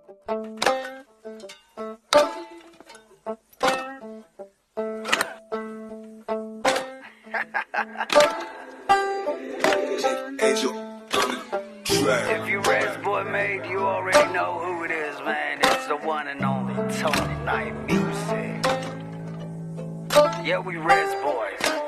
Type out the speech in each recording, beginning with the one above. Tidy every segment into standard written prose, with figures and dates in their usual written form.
If you Rezboy made, you already know who it is, man. It's the one and only TonyKnightMuzik. Yeah, we Rezboys.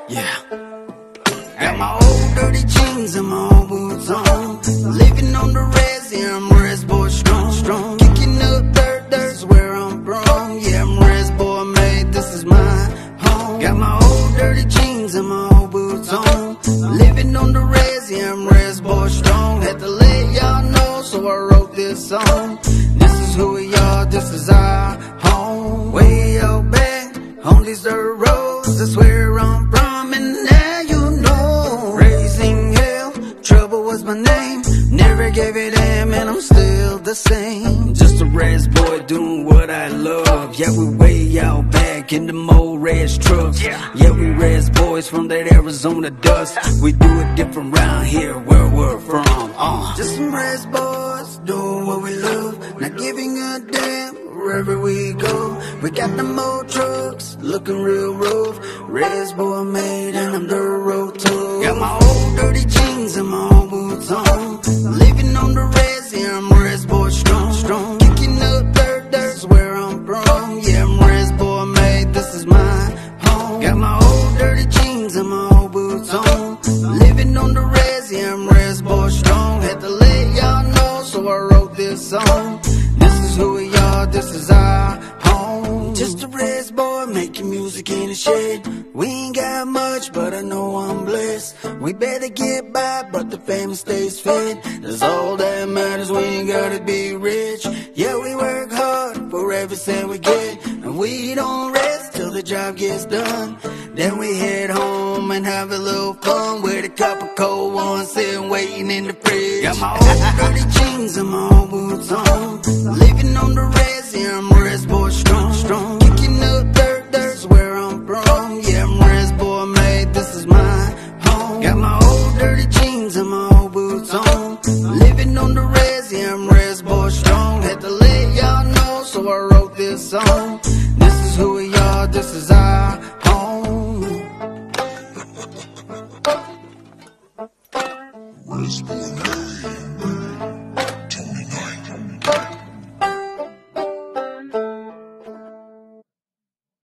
Yeah. Got my old dirty jeans and my old boots on. Living on the res, yeah, I'm Rezboy strong. Kicking up dirt, dirt's where I'm from. Yeah, I'm Rezboy made, this is my home. Got my old dirty jeans and my old boots on. Living on the res, yeah, I'm Rezboy strong. Had to let y'all know, so I wrote this song. This is who we are, this is our home. Way out back on these dirt roads, that's where I'm from, and now you know. Raising hell, trouble was my name. Never gave a damn, and I'm still the same. Just a Rezboy doing what I love. Yeah, we way out back in the old res trucks. Yeah, we Rezboys from that Arizona dust. We do it different round here where we're from. Just some Rezboys doing what we love, not giving a damn wherever we go. We got them old trucks looking real rough. Rezboy made, and I'm dirt road too. Got my old dirty jeans and my old boots on. Living on the res, yeah, I'm Rezboy strong. Kicking up dirt, dirt's where I'm from. Yeah, I'm Rezboy made, this is my home. Got my old dirty jeans and my old boots on. Living on the res, yeah, I'm Rezboy strong. Had to let y'all know, so I wrote this song. This is who we are, this is our home. Just a Rezboy making music in the shed. We ain't got much, but I know I'm blessed. We better get by, but the family stays fed. That's all that matters, we ain't gotta be rich. Yeah, we work hard for every cent we get, and we don't rest till the job gets done. Then we head home and have a little fun with a cup of cold one sitting waiting in the fridge. Got my old dirty jeans and my old boots on. Living on the res, yeah, I'm Rezboy strong. Kicking up dirt, dirt's where I'm from. Yeah, I'm Rezboy made, this is my home. Got my old dirty jeans and my old boots on.